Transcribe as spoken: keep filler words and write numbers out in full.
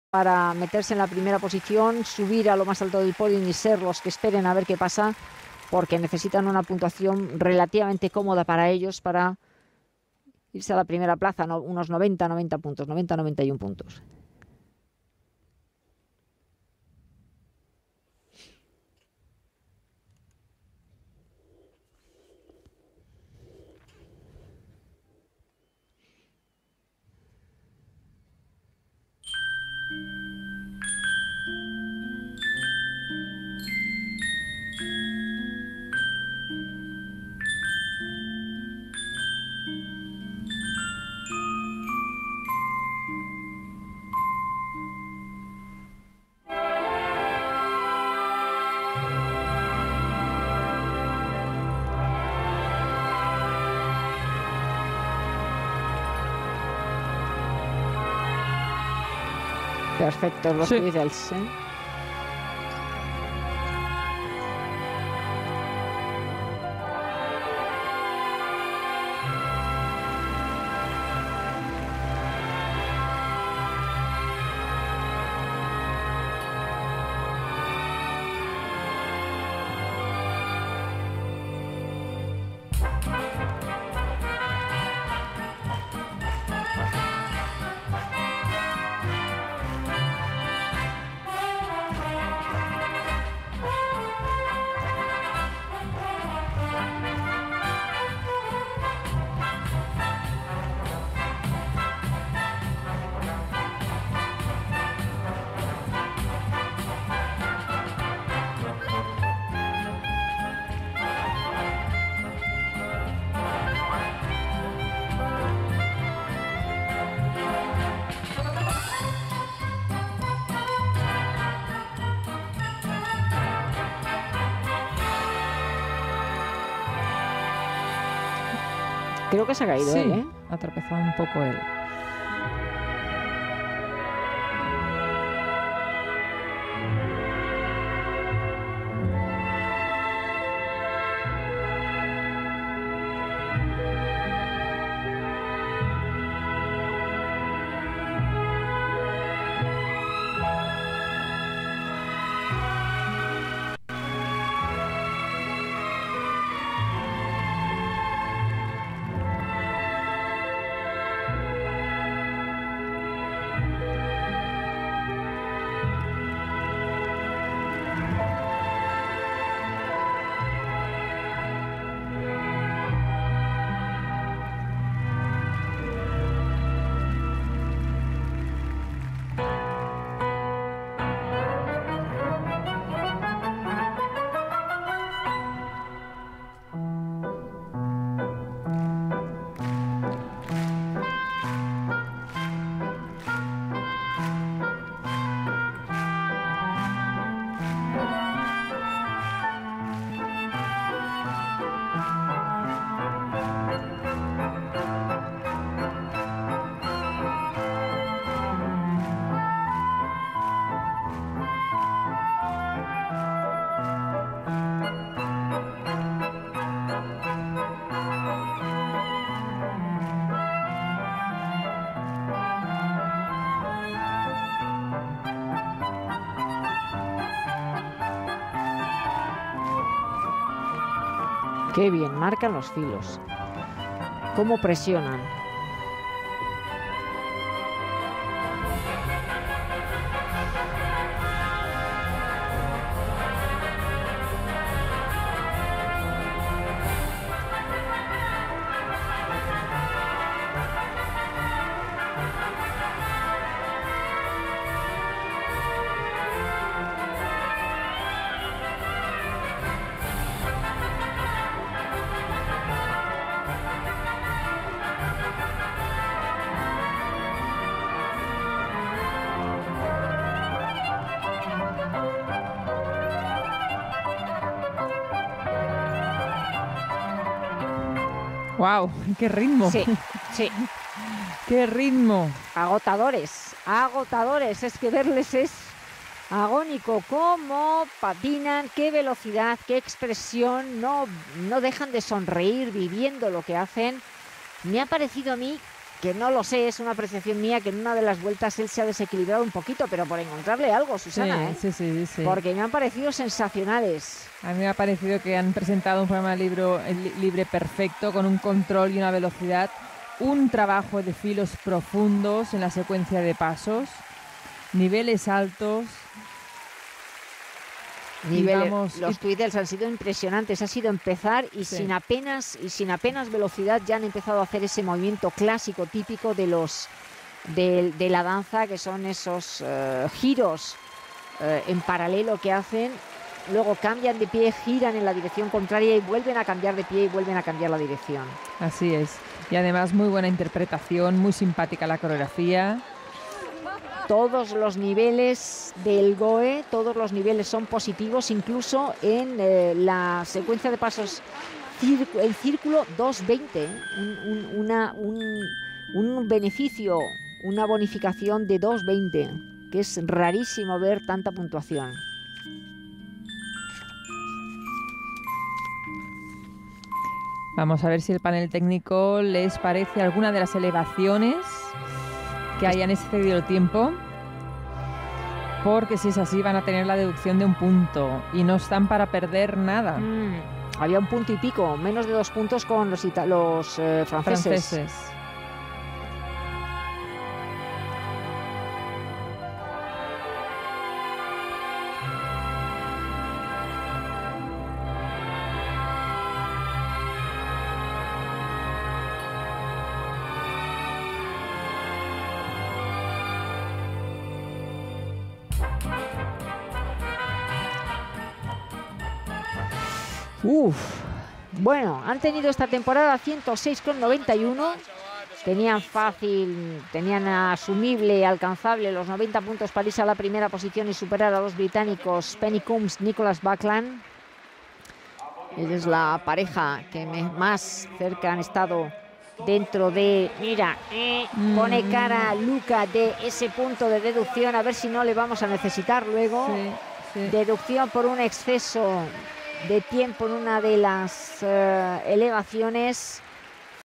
para meterse en la primera posición, subir a lo más alto del podio y ser los que esperen a ver qué pasa, porque necesitan una puntuación relativamente cómoda para ellos para irse a la primera plaza, ¿no? Unos noventa, noventa puntos, noventa, noventa y uno puntos. Perfecto, los Sí. Beatles, ¿eh? Creo que se ha caído, Sí, ¿eh? ha tropezado un poco él. Qué bien, marcan los filos. Cómo presionan. ¡Wow! ¡Qué ritmo! Sí, sí. ¡Qué ritmo! Agotadores, agotadores. Es que verles es agónico. Cómo patinan, qué velocidad, qué expresión. No, no dejan de sonreír viviendo lo que hacen. Me ha parecido a mí que no lo sé, es una apreciación mía, que en una de las vueltas él se ha desequilibrado un poquito, pero por encontrarle algo, Susana, sí, ¿eh? sí, sí, sí. Porque me han parecido sensacionales. A mí me ha parecido que han presentado un programa libro, li, libre perfecto, con un control y una velocidad, un trabajo de filos profundos en la secuencia de pasos, niveles altos. Niveles, vamos, los y... twitters han sido impresionantes, ha sido empezar y sí. sin apenas y sin apenas velocidad ya han empezado a hacer ese movimiento clásico típico de los de, de la danza, que son esos uh, giros uh, en paralelo que hacen, luego cambian de pie, giran en la dirección contraria y vuelven a cambiar de pie y vuelven a cambiar la dirección. Así es, y además muy buena interpretación, muy simpática la coreografía. Todos los niveles del G O E, todos los niveles son positivos, incluso en eh, la secuencia de pasos, el círculo dos veinte, ¿eh? un, un, una, un, un beneficio, una bonificación de dos veinte, que es rarísimo ver tanta puntuación. Vamos a ver si el panel técnico les parece alguna de las elevaciones que hayan excedido el tiempo, porque si es así van a tener la deducción de un punto y no están para perder nada. Mm, había un punto y pico, menos de dos puntos con los, los eh, franceses. franceses. Uf, bueno, han tenido esta temporada ciento seis coma noventa y uno, tenían fácil, tenían asumible, alcanzable los noventa puntos para irse a la primera posición y superar a los británicos Penny Coombs, Nicholas Buckland. Es la pareja que me, más cerca han estado dentro de, mira, eh, pone cara Luca de ese punto de deducción, a ver si no le vamos a necesitar luego. Sí, sí. Deducción por un exceso de tiempo en una de las uh, elevaciones.